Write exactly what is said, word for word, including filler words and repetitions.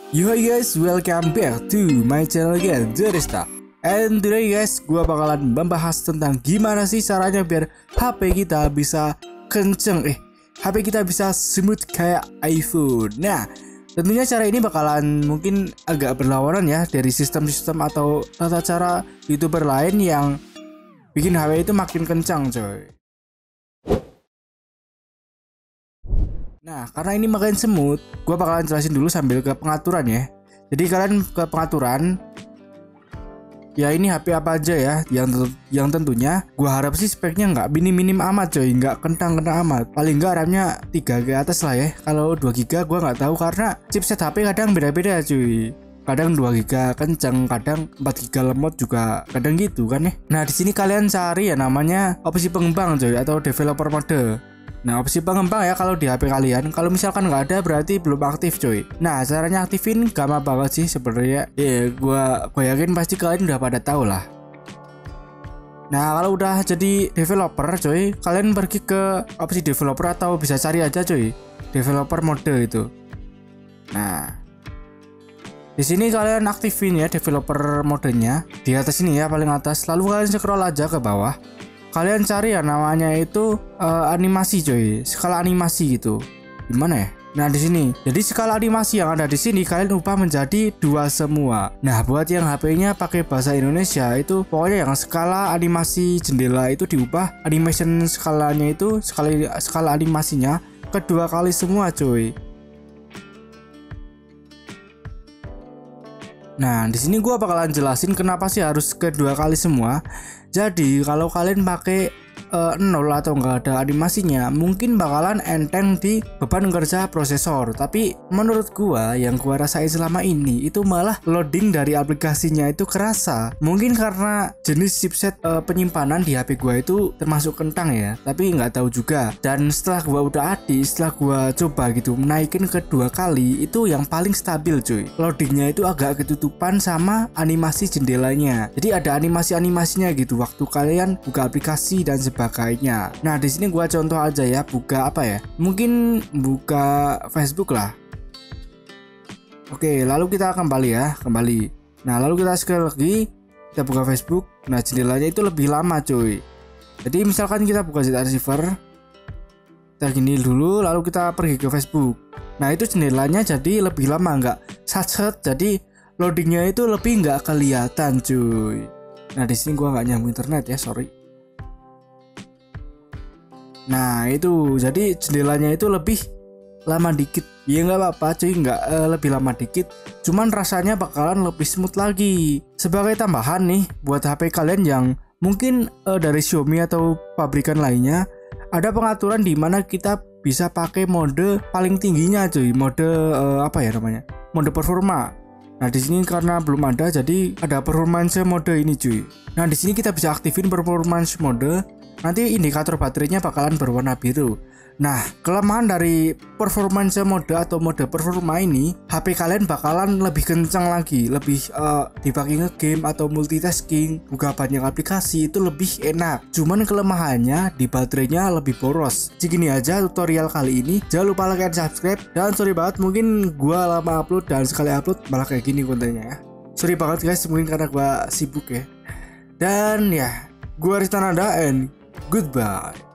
Yo guys, welcome back to my channel again, Jerista. And today guys, gua bakalan membahas tentang gimana sih caranya biar H P kita bisa kenceng, eh H P kita bisa smooth kayak iPhone. Nah, tentunya cara ini bakalan mungkin agak berlawanan ya dari sistem-sistem atau tata cara YouTuber lain yang bikin H P itu makin kencang, coy. Nah, karena ini makin smooth, gue bakalan jelasin dulu sambil ke pengaturan ya. Jadi kalian ke pengaturan, ya ini H P apa aja ya, yang tentu, yang tentunya gue harap sih speknya nggak minim-minim amat coy, nggak kentang-kentang amat. Paling nggak RAM-nya tiga ke atas lah ya. Kalau dua giga gue nggak tahu karena chipset H P kadang beda-beda cuy. Kadang dua giga kenceng, kadang empat giga lemot juga, kadang gitu kan ya. Nah, di sini kalian cari ya namanya opsi pengembang coy atau developer mode. Nah, opsi pengembang ya kalau di H P kalian. Kalau misalkan nggak ada berarti belum aktif coy. Nah, caranya aktifin gampang banget sih sebenarnya. Ya, yeah, gua gua yakin pasti kalian udah pada tahu lah. Nah, kalau udah jadi developer coy, kalian pergi ke opsi developer atau bisa cari aja coy developer mode itu. Nah, di sini kalian aktifin ya developer modenya di atas ini ya, paling atas. Lalu kalian scroll aja ke bawah. Kalian cari ya namanya itu uh, animasi coy, skala animasi gitu. Gimana ya? Nah, di sini. Jadi skala animasi yang ada di sini kalian ubah menjadi dua semua. Nah, buat yang H P-nya pakai bahasa Indonesia itu pokoknya yang skala animasi jendela itu diubah animation skalanya itu skala skala animasinya kedua kali semua coy. Nah, di sini gua bakalan jelasin kenapa sih harus kedua kali semua. Jadi, kalau kalian pakai uh, nol atau nggak ada animasinya, mungkin bakalan enteng di beban kerja prosesor. Tapi menurut gua, yang gua rasain selama ini itu malah loading dari aplikasinya itu kerasa. Mungkin karena jenis chipset uh, penyimpanan di H P gua itu termasuk kentang ya, tapi nggak tahu juga. Dan setelah gua udah adi, setelah gua coba gitu menaikin kedua kali, itu yang paling stabil cuy. Loadingnya itu agak ketutupan sama animasi jendelanya. Jadi ada animasi-animasinya gitu waktu kalian buka aplikasi dan sebagainya. Nah, di sini gua contoh aja ya, buka apa ya? Mungkin buka Facebook lah. Oke, lalu kita kembali ya, kembali. Nah, lalu kita scroll lagi, kita buka Facebook. Nah, jendelanya itu lebih lama cuy. Jadi misalkan kita buka Z receiver, kita gini dulu, lalu kita pergi ke Facebook. Nah, itu jendelanya jadi lebih lama, nggak sat-set, jadi loadingnya itu lebih nggak kelihatan cuy. Nah, di sini gua nggak nyambung internet ya, sorry. Nah, itu jadi jendelanya itu lebih lama dikit. Ya nggak apa-apa cuy, nggak uh, lebih lama dikit. Cuman rasanya bakalan lebih smooth lagi. Sebagai tambahan nih, buat H P kalian yang mungkin uh, dari Xiaomi atau pabrikan lainnya, ada pengaturan di mana kita bisa pakai mode paling tingginya cuy, mode uh, apa ya namanya? Mode performa. Nah, di sini karena belum ada, jadi ada performance mode ini cuy. Nah, di sini kita bisa aktifin performance mode. Nanti indikator baterainya bakalan berwarna biru. Nah, kelemahan dari performance mode atau mode performa ini, H P kalian bakalan lebih kencang lagi, lebih uh, dipakai nge-game atau multitasking, buka banyak aplikasi itu lebih enak. Cuman kelemahannya di baterainya lebih boros. Segini aja tutorial kali ini. Jangan lupa like dan subscribe. Dan sorry banget mungkin gua lama upload dan sekali upload malah kayak gini kontennya ya. Sorry banget guys, mungkin karena gua sibuk ya. Dan ya, gua Ristananda and goodbye.